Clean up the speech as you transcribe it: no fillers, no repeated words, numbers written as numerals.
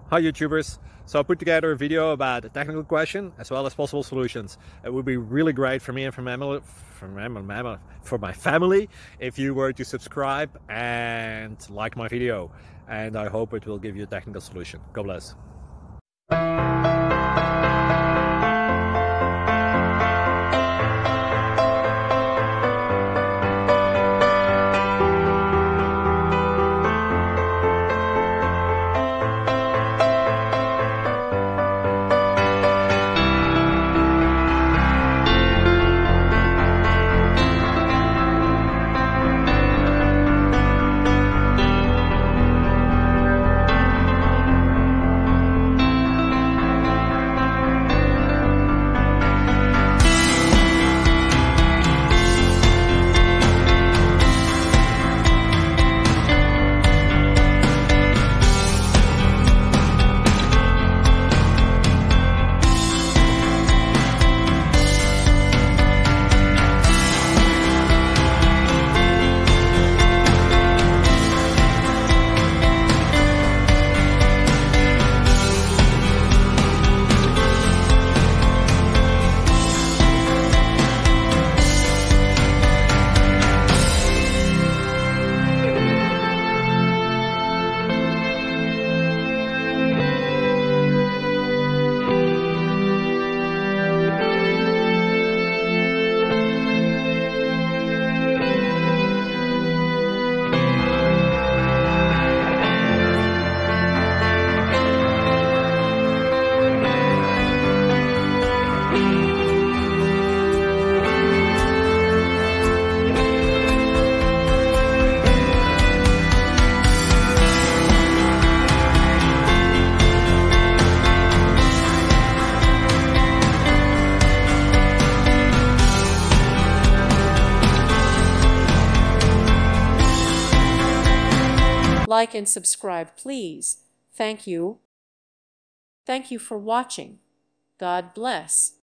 Hi YouTubers. So I put together a video about a technical question as well as possible solutions. It would be really great for me and for my family if you were to subscribe and like my video. And I hope it will give you a technical solution. God bless. Like and subscribe, please. Thank you. Thank you for watching. God bless.